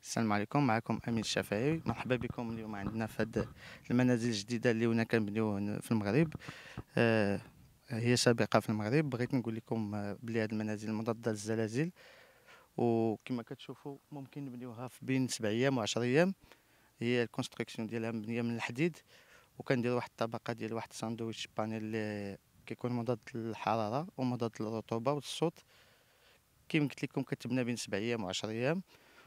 السلام عليكم، معكم أمين الشافعي. مرحبا بكم اليوم عندنا في هاد المنازل الجديدة اللي ونا كنبنيو في المغرب. آه، هي سابقة في المغرب. بغيت نقول لكم بلي هاد المنازل مضادة للزلازل، وكما كتشوفوا ممكن نبنيوها في بين 7 أيام و10 أيام. هي الكونستركسيون ديالها مبنية من الحديد، وكنديروا واحد الطبقة ديال واحد الساندويتش بانيل اللي كيكون مضاد للحرارة ومضاد للرطوبة والصوت. كيما قلت لكم كتبنى بين 7 أيام و10 أيام،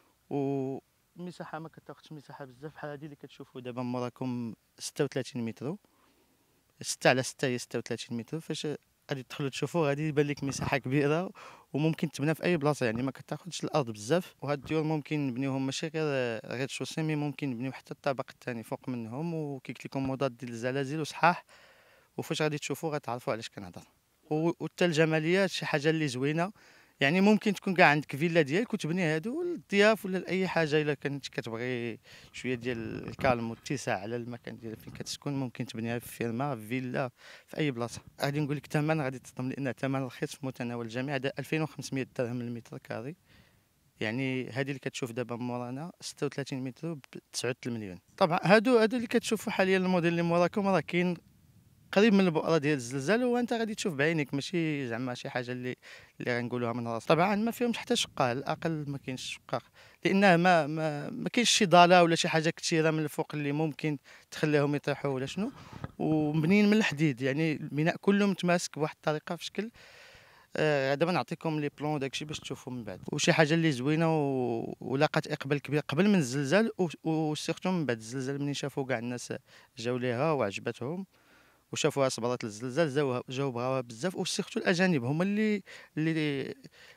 والمساحه ما كتاخدش مساحه بزاف. بحال هادي اللي كتشوفوا دابا موراكم 36 متر، 6 على 6 هي 36 متر. فاش غادي تدخلوا تشوفوا غادي يبان لك مساحه كبيره، وممكن تبنى في اي بلاصه، يعني ما كتاخدش الارض بزاف. وهاد الديور ممكن نبنيوهم ماشي غير شوسي، مي ممكن نبنيو حتى الطابق الثاني فوق منهم، وكي قلت لكم مضاد للزلازل وصحاح. وفاش غادي تشوفوا غتعرفوا علاش كنهضر. وحتى الجماليات شي حاجه اللي زوينه، يعني ممكن تكون كاع عندك فيلا ديالك وتبني هادو للضياف ولا لاي حاجه. الا كنت كتبغي شويه ديال الكالم والاتساع على المكان ديالك فين كتسكن، ممكن تبنيها في فيرما، في فيلا، في اي بلاصه. غادي نقول لك الثمن غادي تصدم، لان الثمن رخيص في متناول الجميع. هذا 2500 درهم للمتر كاري. يعني هذه اللي كتشوف دابا مورانا 36 متر ب 9 المليون. طبعا هادو اللي كتشوفوا حاليا، الموديل اللي موراكم راه كاين قريب من البؤره ديال الزلزال، وانت غادي تشوف بعينيك، ماشي زعما شي حاجه اللي غنقولوها من راسي. طبعا ما فيهمش حتى شقه، على الاقل ما كاينش شقه، لانه ما كاينش شي ضاله ولا شي حاجه كثيره من الفوق اللي ممكن تخليهم يطيحوا ولا شنو. ومبنيين من الحديد، يعني البناء كله متماسك بواحد الطريقه في شكل. دابا نعطيكم لي بلون وداكشي باش تشوفوا من بعد. وشي حاجه اللي زوينه ولاقات اقبال كبير قبل من الزلزال، وسيرتو من بعد الزلزال، منين شافوا كاع الناس جاو ليها وعجبتهم وشافوها صبرات للزلزال، جاو بغاوها بزاف. وسيرتو الاجانب هما اللي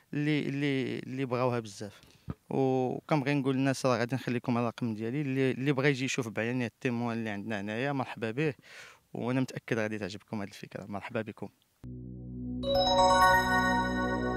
اللي بغاوها بزاف. وكنبغي نقول للناس راه غادي نخليكم الرقم ديالي، اللي بغى يجي يشوف بعينيه التيموان اللي عندنا هنايا مرحبا به. وانا متاكد غادي تعجبكم هذه الفكره. مرحبا بكم.